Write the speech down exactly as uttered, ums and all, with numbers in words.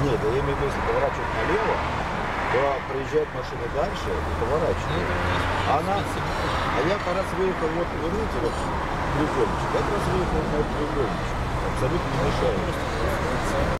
Нет, я имею в виду, если поворачивать налево, то приезжает машина дальше и поворачивает. А она, а я как раз выехал, вот, вы видите, вот треугольничек, я как раз выехал на треугольничек, абсолютно не мешает.